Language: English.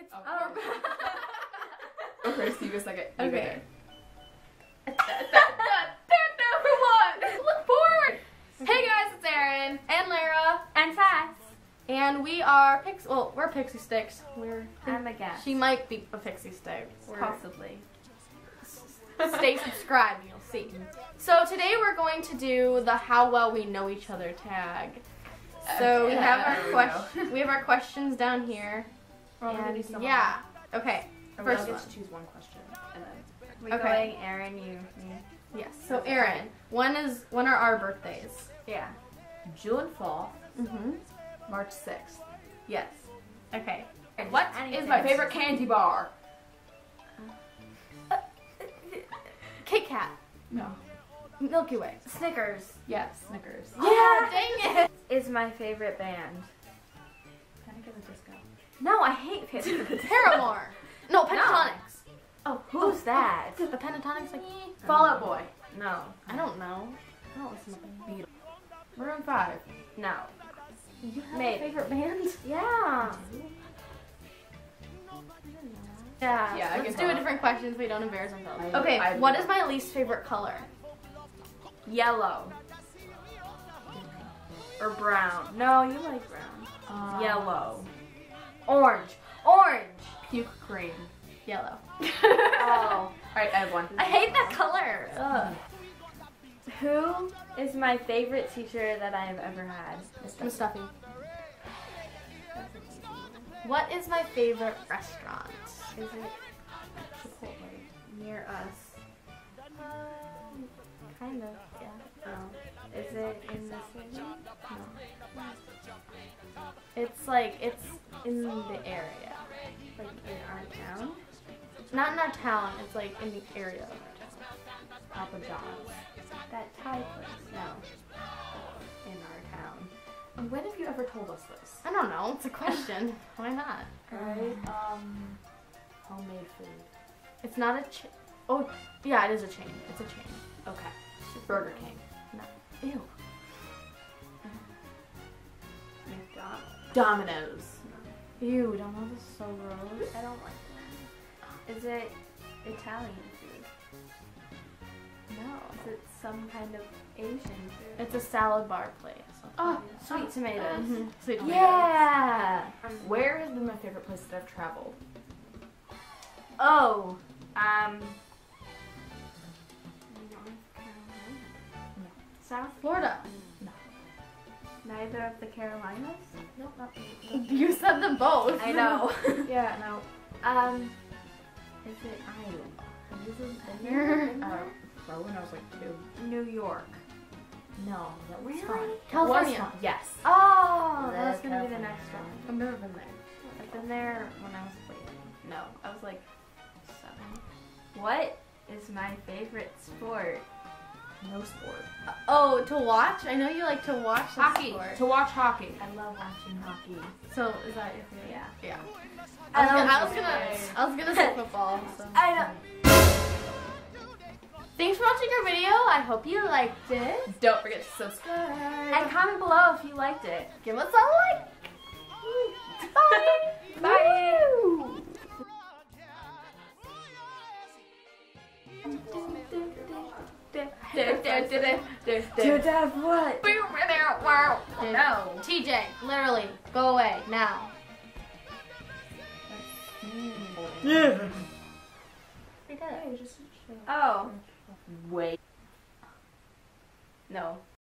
Oh. Okay, Steve, a second. Okay. Number one. Look forward. Hey guys, it's Erin and Lara And Tess. and we are we're Pixie Sticks. I'm a guest. She might be a Pixie Stick. Possibly. Stay subscribed, you'll see. So today we're going to do the how well we know each other tag. So we have our questions down here. And yeah. Okay. First one. Just choose one question and then. We Okay. going, Erin, you. Yes. So Erin, when are our birthdays? Yeah. June 4th, Mhm. March 6th. Yes. Okay. What Anything. is my favorite candy bar? Kit Kat. No. Milky Way. Snickers Yes, Snickers. Yeah. Dang it. is my favorite band. Panic at the Disco. No, I hate Panic! Paramore. No, Pentatonics. Oh, who's that? The Pentatonics like Fall Out Boy. No. I don't know. I don't listen to them. Maroon 5. No. You have Maybe. a favorite band? Yeah. Yeah. Yeah, I Let's can do a tell. different question so we don't embarrass ourselves. I- Okay, I- what is my least favorite color? Yellow. Or brown. No, you like brown. Yellow. Orange. Orange. Puke cream. Yellow. Oh. Alright, I have one. I hate that color. Ugh. Who is my favorite teacher that I have ever had? I'm stuffy. What is my favorite restaurant? Is it Chipotle. near us? Kind of, yeah. Oh. Is it in the city? No. It's in the area. Like in our town? Not in our town, it's like in the area of our town. Papa John's. That Thai place? No. In our town. And when have you ever told us this? I don't know, it's a question. Why not? Alright, homemade food. It's not a chain. Oh, yeah, it is a chain. It's a chain. Okay. Burger King. Ew. McDonald's. Domino's. Ew, Domino's is so gross. I don't like that. Is it Italian food? No. Is it some kind of Asian food? It's a salad bar place. Oh, sweet tomatoes. Mhm. Sweet Oh, potatoes. Yeah. Where has been my favorite place that I've traveled? Oh. North Carolina. South. Florida. Neither of the Carolinas. Nope, not You said them both. I know. Yeah, no. Is it Iowa? This is probably when I was like 2. New York. No, that was Really? fun. California. That was fun. Yes. Oh, that's Love gonna be the California. next one. I've never been there. I've been there when I was like, no, I was like 7. What is my favorite sport? No sport. Oh, to watch? I know you like to watch the Hockey. sport. To watch hockey. I love watching hockey. So is that your favorite? Yeah. Yeah. I I was gonna say football. So. I know. Thanks for watching our video. I hope you liked it. Don't forget to subscribe. And comment below if you liked it. Give us a like. Bye. Bye. Woo. To death what? No. TJ, literally, go away now. Yeah. We did it. Oh. Wait. No.